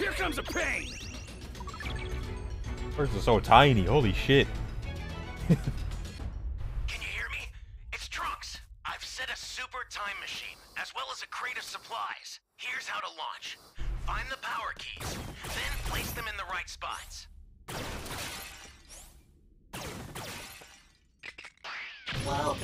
Here comes a pain! First is so tiny, holy shit. Can you hear me? It's Trunks. I've set a super time machine, as well as a crate of supplies. Here's how to launch. Find the power keys, then place them in the right spots. Welcome.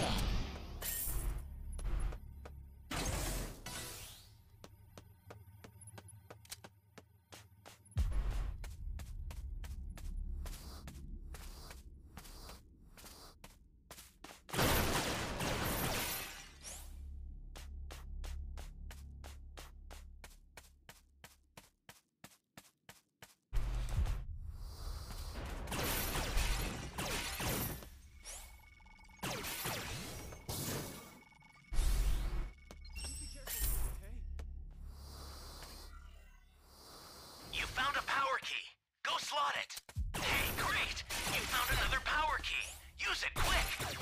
You found a power key. Go slot it. Hey, great! You found another power key. Use it quick.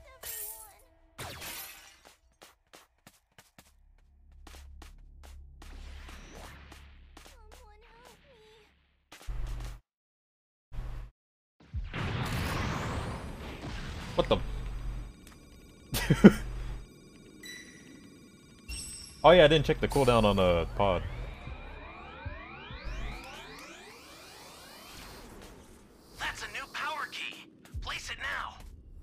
What the? Oh yeah, I didn't check the cooldown on the pod. That's a new power key. Place it now.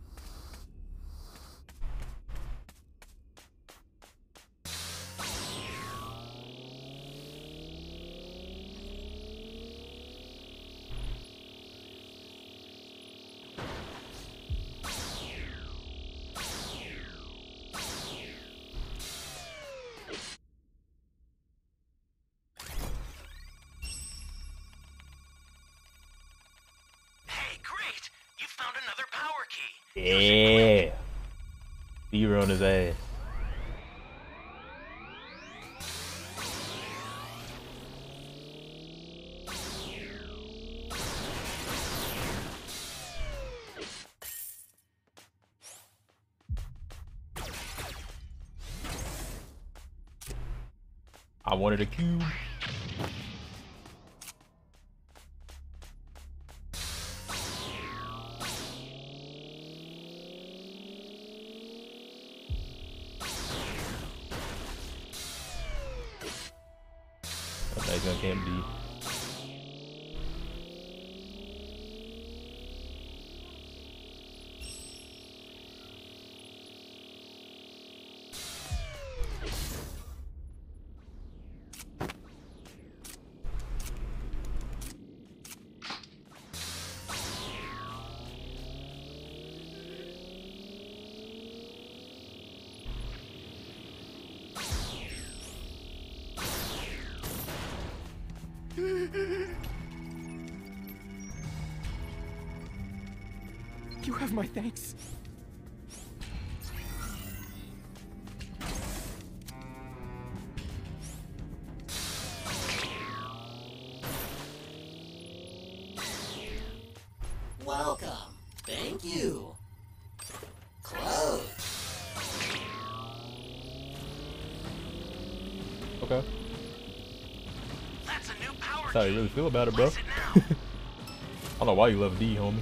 Hey, great! You found another power key. Yeah. Zero on his ass. I wanted a cube. That gun can't be. You have my thanks. Welcome. Thank you. Close. Okay. That's a new power That's how you key. really feel about it, bro. Place it now. I don't know why you love D, homie.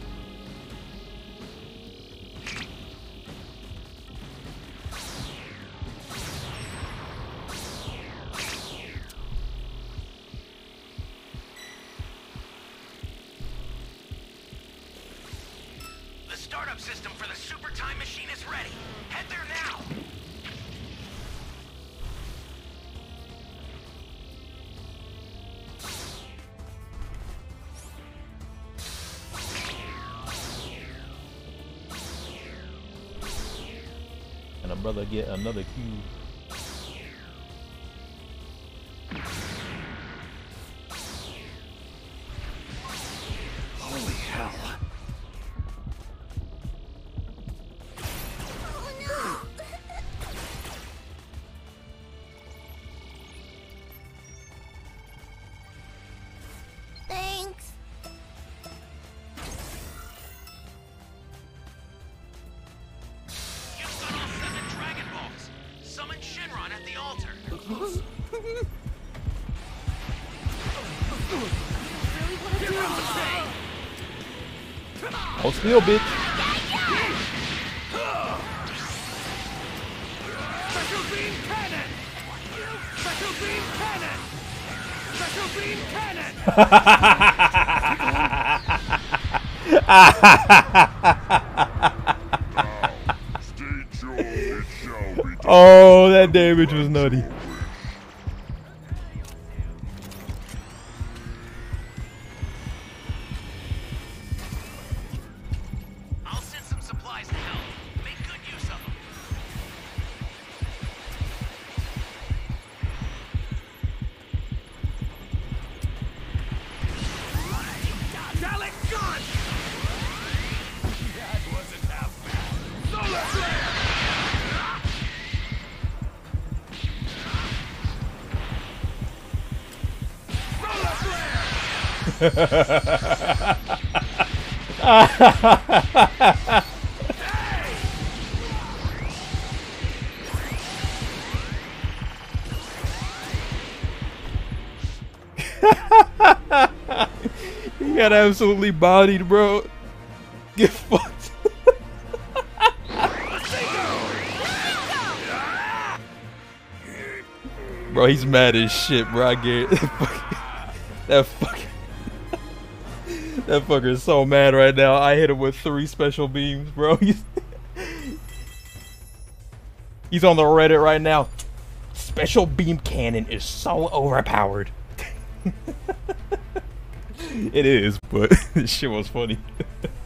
The startup system for the super time machine is ready. Head there now. And a brother get another cube. Holy hell. Thanks. You've got all 7 Dragon Balls. Summon Shinron at the altar. Oh, steal, bitch. Special beam cannon! Special beam cannon! Special beam cannon! Oh, that damage was nutty. I'll send some supplies to help. Make good use of them. Dalek gun! That wasn't half bad. Solar flare! He got absolutely bodied, bro. Get fucked. Bro, he's mad as shit, bro. I get it. That fucker is so mad right now. I hit him with 3 special beams, bro. He's on the Reddit right now. Special beam cannon is so overpowered. It is, but this shit was funny.